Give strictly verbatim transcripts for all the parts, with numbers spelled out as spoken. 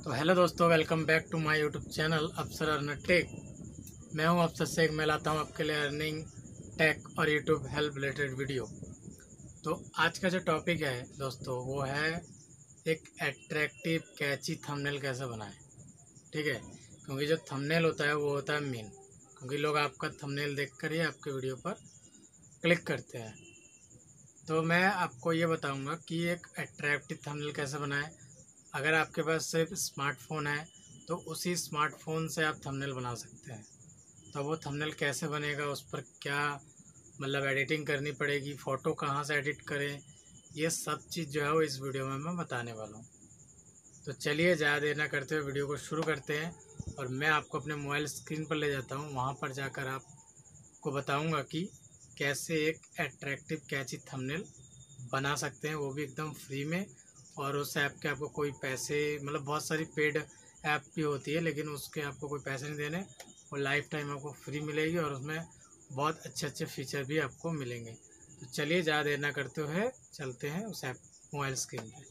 तो हेलो दोस्तों, welcome back to my YouTube channel Afsar earner tech. मैं हूं अफसर शेख। मैं लाता हूं आपके लिए अर्निंग, टेक और यूट्यूब हेल्प रिलेटेड वीडियो। तो आज का जो टॉपिक है दोस्तों वो है एक अट्रैक्टिव कैची थंबनेल कैसे बनाएं। ठीक है, क्योंकि जो थंबनेल होता है वो होता है मेन, क्योंकि लोग आपका थंबनेल देखकर ही आपके वीडियो पर क्लिक करते हैं। तो मैं आपको ये बताऊंगा कि एक अट्रैक्टिव थंबनेल कैसे बनाएं। अगर आपके पास सिर्फ स्मार्टफोन है तो उसी स्मार्टफोन से आप थंबनेल बना सकते हैं। तो वो थंबनेल कैसे बनेगा, उस पर क्या मतलब एडिटिंग करनी पड़ेगी, फ़ोटो कहाँ से एडिट करें, ये सब चीज़ जो है वो इस वीडियो में मैं बताने वाला हूँ। तो चलिए ज़्यादा देर ना करते हुए वीडियो को शुरू करते हैं और मैं आपको अपने मोबाइल स्क्रीन पर ले जाता हूँ। वहाँ पर जाकर आपको बताऊँगा कि कैसे एक अट्रैक्टिव कैची थंबनेल बना सकते हैं, वो भी एकदम फ्री में। और उस ऐप के आपको कोई पैसे, मतलब बहुत सारी पेड ऐप भी होती है लेकिन उसके आपको कोई पैसे नहीं देने, वो लाइफ टाइम आपको फ्री मिलेगी और उसमें बहुत अच्छे अच्छे फीचर भी आपको मिलेंगे। तो चलिए ज़्यादा देर ना करते हुए चलते हैं उस ऐप मोबाइल स्क्रीन पे।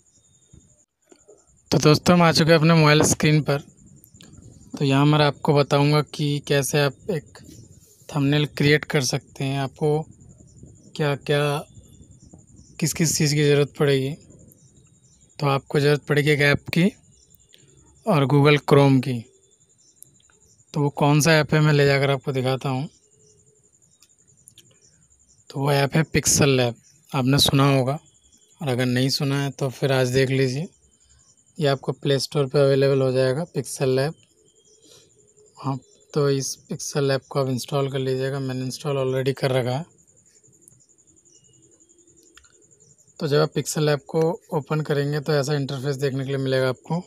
तो दोस्तों हम आ चुके हैं अपने मोबाइल स्क्रीन पर। तो यहाँ मैं आपको बताऊँगा कि कैसे आप एक थंबनेल क्रिएट कर सकते हैं। आपको क्या क्या किस किस चीज़ की ज़रूरत पड़ेगी। तो आपको ज़रूरत पड़ेगी एक ऐप की और गूगल क्रोम की। तो वो कौन सा ऐप है मैं ले जाकर आपको दिखाता हूँ। तो वो ऐप है पिक्सल लैब। आपने सुना होगा, और अगर नहीं सुना है तो फिर आज देख लीजिए। ये आपको प्ले स्टोर पे अवेलेबल हो जाएगा पिक्सल लैब। हाँ, तो इस पिक्सल लैब को आप इंस्टॉल कर लीजिएगा। मैंने इंस्टॉल ऑलरेडी कर रखा है। तो जब आप पिक्सल लैब को ओपन करेंगे तो ऐसा इंटरफेस देखने के लिए मिलेगा आपको।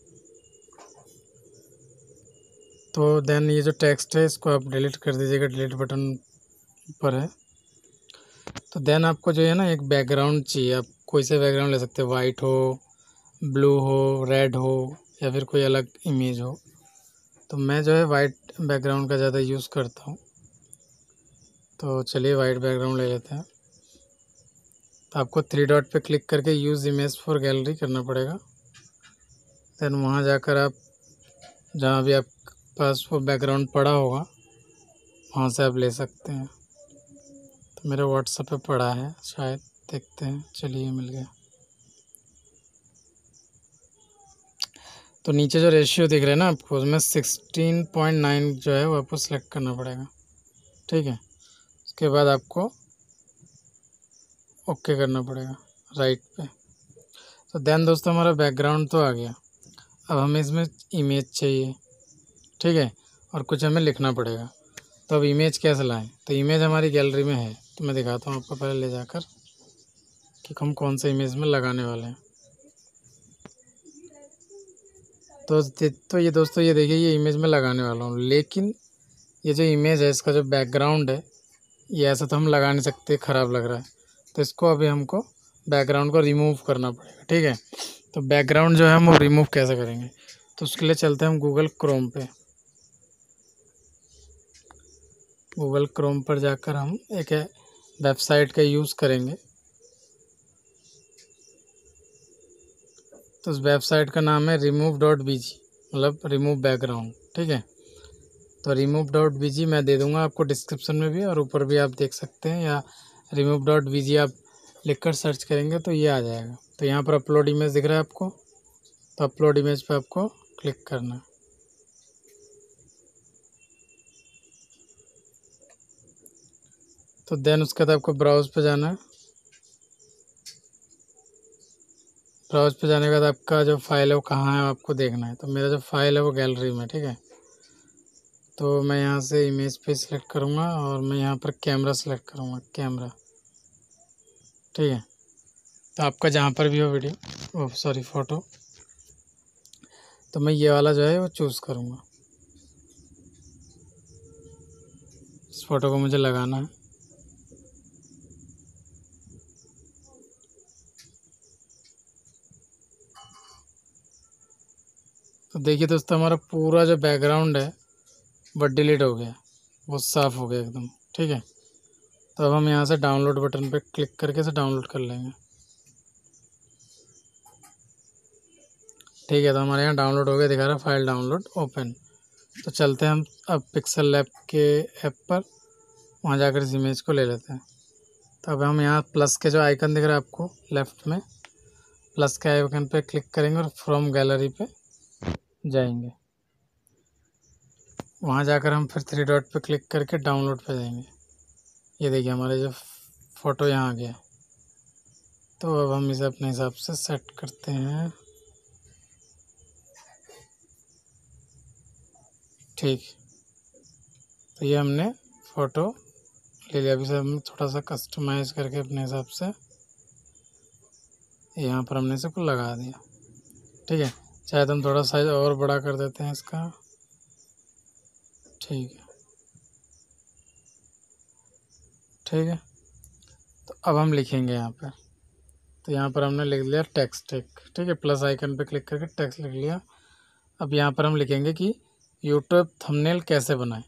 तो देन ये जो टेक्स्ट है इसको आप डिलीट कर दीजिएगा, डिलीट बटन पर है। तो देन आपको जो है ना एक बैकग्राउंड चाहिए। आप कोई से बैकग्राउंड ले सकते हैं, वाइट हो, ब्लू हो, रेड हो, या फिर कोई अलग इमेज हो। तो मैं जो है वाइट बैकग्राउंड का ज़्यादा यूज़ करता हूँ। तो चलिए वाइट बैकग्राउंड ले लेते हैं। तो आपको थ्री डॉट पे क्लिक करके यूज़ इमेज फॉर गैलरी करना पड़ेगा। देन वहाँ जाकर आप जहाँ भी आपके पास वो बैकग्राउंड पड़ा होगा वहाँ से आप ले सकते हैं। तो मेरे व्हाट्सएप पे पड़ा है शायद, देखते हैं। चलिए मिल गया। तो नीचे जो रेशियो दिख रहा है ना आपको, उसमें सिक्सटीन पॉइंट नाइन जो है वो आपको सेलेक्ट करना पड़ेगा। ठीक है, उसके बाद आपको ओके करना पड़ेगा राइट पे। तो देन दोस्तों हमारा बैकग्राउंड तो आ गया। अब हमें इसमें इमेज चाहिए। ठीक है, और कुछ हमें लिखना पड़ेगा। तो अब इमेज कैसे लाएं। तो इमेज हमारी गैलरी में है, तो मैं दिखाता हूँ आपको पहले ले जाकर कि हम कौन सा इमेज में लगाने वाले हैं। तो तो ये दोस्तों ये देखिए, ये इमेज में लगाने वाला हूँ, लेकिन ये जो इमेज है इसका जो बैकग्राउंड है ये ऐसा तो हम लगा नहीं सकते, ख़राब लग रहा है। तो इसको अभी हमको बैकग्राउंड को रिमूव करना पड़ेगा। ठीक है, तो बैकग्राउंड जो है हम वो रिमूव कैसे करेंगे। तो उसके लिए चलते हैं हम गूगल क्रोम पे। गूगल क्रोम पर जाकर हम एक वेबसाइट का यूज़ करेंगे। तो उस वेबसाइट का नाम है रिमूव डॉट बी जी, मतलब रिमूव बैकग्राउंड। ठीक है, तो रिमूव डॉट बी जी मैं दे दूँगा आपको डिस्क्रिप्शन में भी, और ऊपर भी आप देख सकते हैं, या रिमूव डॉट बी जी आप लिखकर सर्च करेंगे तो ये आ जाएगा। तो यहाँ पर अपलोड इमेज दिख रहा है आपको, तो अपलोड इमेज पे आपको क्लिक करना है। तो देन उसके बाद आपको ब्राउज़ पे जाना है। ब्राउज़ पे जाने के बाद आपका जो फाइल है वो कहाँ है आपको देखना है। तो मेरा जो फाइल है वो गैलरी में। ठीक है, तो मैं यहाँ से इमेज पे सिलेक्ट करूँगा और मैं यहाँ पर कैमरा सेलेक्ट करूँगा, कैमरा। ठीक है, तो आपका जहाँ पर भी हो वीडियो, ओ सॉरी फ़ोटो, तो मैं ये वाला जो है वो चूज़ करूँगा। इस फ़ोटो को मुझे लगाना है। तो देखिए दोस्तों, हमारा पूरा जो बैकग्राउंड है वो डिलीट हो गया, वो साफ़ हो गया एकदम। ठीक है, तो अब हम यहाँ से डाउनलोड बटन पे क्लिक करके इसे डाउनलोड कर लेंगे। ठीक है, तो हमारे यहाँ डाउनलोड हो गया, दिखा रहा है फाइल डाउनलोड ओपन। तो चलते हैं हम अब पिक्सल लैब के ऐप पर, वहाँ जाकर इस इमेज को ले लेते हैं। तो अब हम यहाँ प्लस के जो आइकन दिख रहा है आपको लेफ़्ट में, प्लस के आइकन पे क्लिक करेंगे और फ्रॉम गैलरी पे जाएंगे। वहाँ जाकर हम फिर थ्री डॉट पे क्लिक करके डाउनलोड पे जाएंगे। ये देखिए हमारे जो फ़ोटो यहाँ आ गया। तो अब हम इसे अपने हिसाब से सेट करते हैं। ठीक, तो ये हमने फ़ोटो ले लिया। अभी से हम थोड़ा सा कस्टमाइज़ करके अपने हिसाब से यहाँ पर हमने इसे को लगा दिया। ठीक है, चाहे तो हम थोड़ा साइज़ और बड़ा कर देते हैं इसका। ठीक है, ठीक है। तो अब हम लिखेंगे यहाँ पर। तो यहाँ पर हमने लिख लिया टेक्स्ट एक। ठीक है, प्लस आइकन पे क्लिक करके टेक्स्ट लिख लिया। अब यहाँ पर हम लिखेंगे कि यूट्यूब थंबनेल कैसे बनाएं।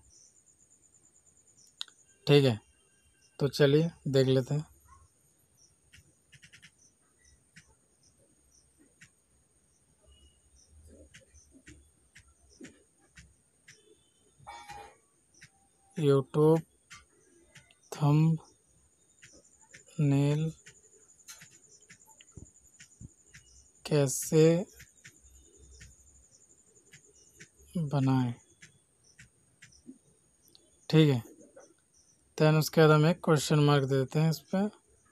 ठीक है, तो चलिए देख लेते हैं। यूट्यूब थंबनेल कैसे बनाएं। ठीक है, दैन उसके बाद हम एक क्वेश्चन मार्क दे देते हैं इस पर।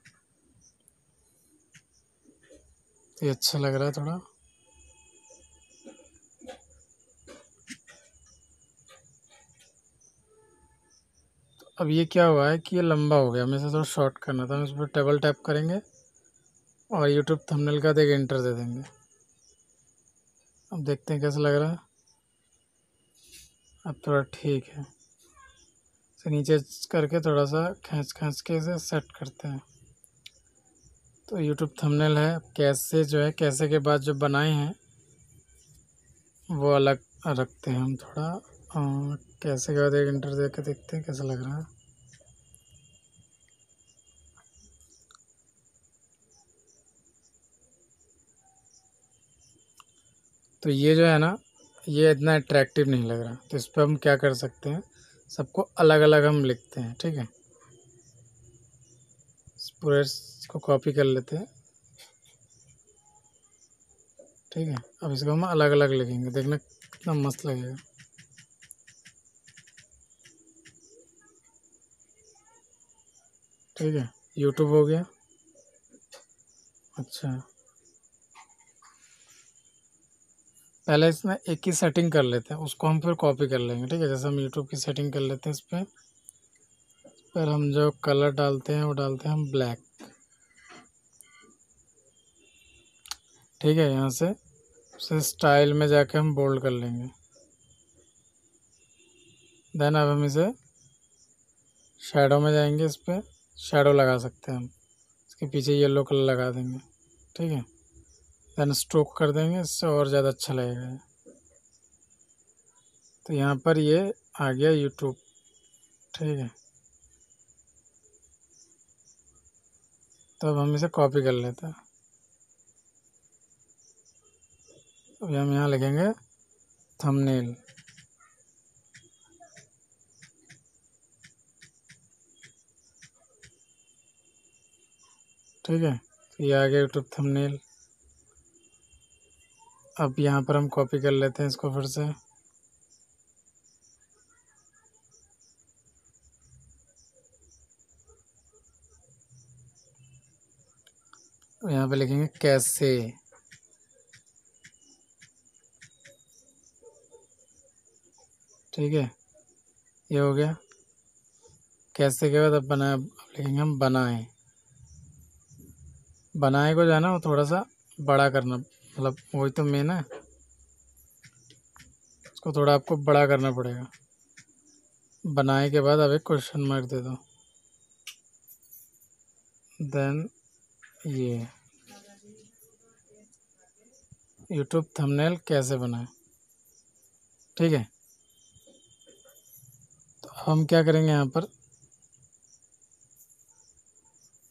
ये अच्छा लग रहा है थोड़ा। अब ये क्या हुआ है कि ये लंबा हो गया, हमें इसे थोड़ा शॉर्ट करना था। हम इस पर डबल टैप करेंगे और यूट्यूब थंबनेल का एक एंटर दे देंगे। अब देखते हैं कैसा लग रहा है। अब थोड़ा ठीक है, इसे नीचे करके थोड़ा सा खींच खींच के इसे सेट करते हैं। तो यूट्यूब थंबनेल है, कैसे जो है कैसे के बाद जो बनाए हैं वो अलग रखते हैं हम थोड़ा। और कैसे के बाद एक एंटर दे के देखते हैं कैसा लग रहा है। तो ये जो है ना, ये इतना अट्रैक्टिव नहीं लग रहा। तो इस पर हम क्या कर सकते हैं, सबको अलग अलग हम लिखते हैं। ठीक है, इस पूरे को कॉपी कर लेते हैं। ठीक है, अब इसको हम अलग अलग लिखेंगे, देखना कितना मस्त लगेगा। ठीक है, यूट्यूब हो गया। अच्छा, पहले इसमें एक ही सेटिंग कर लेते हैं, उसको हम फिर कॉपी कर लेंगे। ठीक है, जैसे हम यूट्यूब की सेटिंग कर लेते हैं, इस पर पर हम जो कलर डालते हैं वो डालते हैं हम ब्लैक। ठीक है, यहाँ से उसे स्टाइल में जाके हम बोल्ड कर लेंगे। देन अब हम इसे शैडो में जाएंगे, इस पर शैडो लगा सकते हैं हम, इसके पीछे येलो कलर लगा देंगे। ठीक है, देन स्ट्रोक कर देंगे, इससे और ज़्यादा अच्छा लगेगा। तो यहाँ पर ये आ गया यूट्यूब। ठीक है, तो अब हम इसे कॉपी कर लेते हैं। अभी हम यहाँ लिखेंगे थंबनेल। ठीक है, तो ये आ गया यूट्यूब थंबनेल। अब यहाँ पर हम कॉपी कर लेते हैं इसको फिर से। यहाँ पे लिखेंगे कैसे। ठीक है, ये हो गया। कैसे के बाद अब बना अब लिखेंगे हम बनाए। बनाए को जो है ना वो थोड़ा सा बड़ा करना, मतलब वही तो मेन है, उसको थोड़ा आपको बड़ा करना पड़ेगा। बनाए के बाद अब एक क्वेश्चन मार्क दे दो। देन ये यूट्यूब थंबनेल कैसे बनाए। ठीक है, तो हम क्या करेंगे, यहाँ पर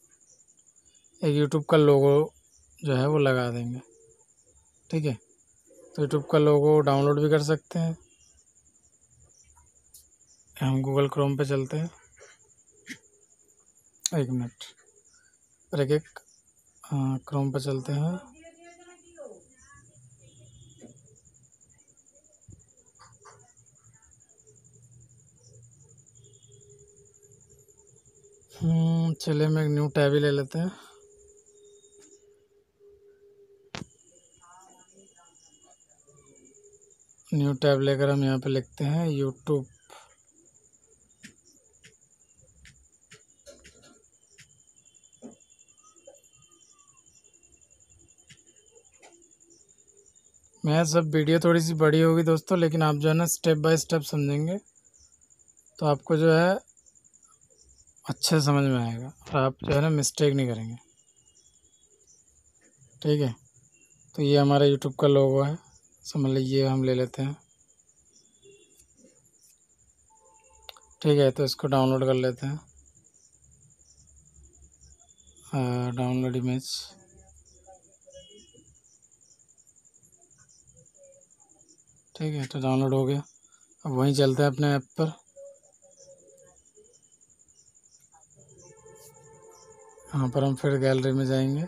एक यूट्यूब का लोगो जो है वो लगा देंगे। ठीक है, तो यूट्यूब का लोगो डाउनलोड भी कर सकते हैं। हम गूगल क्रोम पे चलते हैं, एक मिनट पर एक एक हाँ क्रोम पे चलते हैं। हम्म चलिए मैं एक न्यू टैब ही ले लेते हैं। न्यू टैब लेकर हम यहाँ पे लिखते हैं यूट्यूब। मैं सब वीडियो थोड़ी सी बड़ी होगी दोस्तों, लेकिन आप जो है ना स्टेप बाय स्टेप समझेंगे तो आपको जो है अच्छे समझ में आएगा और आप जो है ना मिस्टेक नहीं करेंगे। ठीक है, तो ये हमारा यूट्यूब का लोगो है, समझ लीजिए। हम ले लेते हैं। ठीक है, तो इसको डाउनलोड कर लेते हैं। Download image. ठीक है, तो डाउनलोड हो गया। अब वहीं चलते हैं अपने ऐप पर। यहाँ पर हम फिर गैलरी में जाएंगे।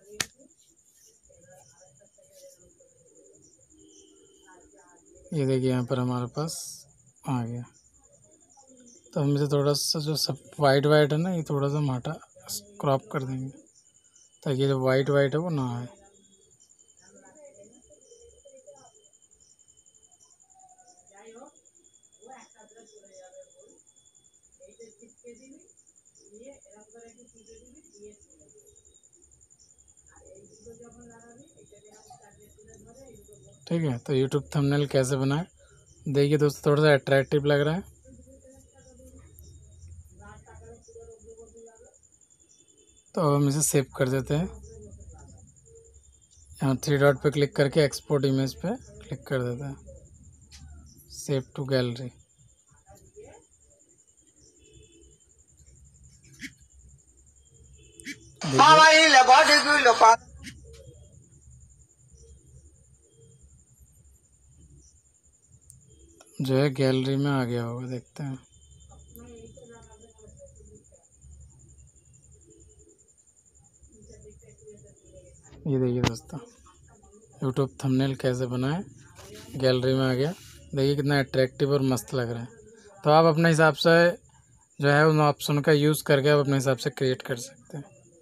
ये देखिए यहाँ पर हमारे पास आ गया। तो हम इसे थोड़ा सा जो सब वाइट वाइट है ना, ये थोड़ा सा हम हटा क्रॉप कर देंगे ताकि जो वाइट वाइट है वो ना आए। ठीक है, तो यूट्यूब थंबनेल कैसे बनाए देखिए दोस्तों, थोड़ा सा अट्रैक्टिव लग रहा है। तो हम इसे सेव कर देते हैं। यहाँ थ्री डॉट पे क्लिक करके एक्सपोर्ट इमेज पे क्लिक कर देते हैं, सेव टू गैलरी। जो है गैलरी में आ गया होगा, देखते हैं। ये देखिए दोस्तों, यूट्यूब थंबनेल कैसे बनाए, गैलरी में आ गया। देखिए कितना अट्रैक्टिव और मस्त लग रहा है। तो आप अपने हिसाब से जो है उन ऑप्शन का यूज़ करके आप अपने हिसाब से क्रिएट कर सकते हैं।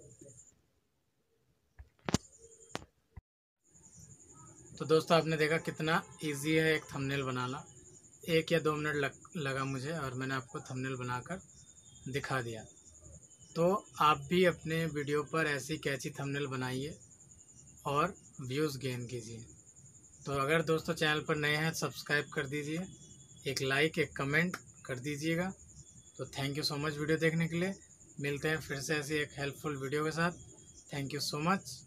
तो दोस्तों आपने देखा कितना इजी है एक थंबनेल बनाना। एक या दो मिनट लग, लगा मुझे और मैंने आपको थंबनेल बनाकर दिखा दिया। तो आप भी अपने वीडियो पर ऐसी कैची थंबनेल बनाइए और व्यूज़ गेन कीजिए। तो अगर दोस्तों चैनल पर नए हैं सब्सक्राइब कर दीजिए, एक लाइक एक कमेंट कर दीजिएगा। तो thank you so much video देखने के लिए। मिलते हैं फिर से ऐसी एक हेल्पफुल वीडियो के साथ। Thank you so much.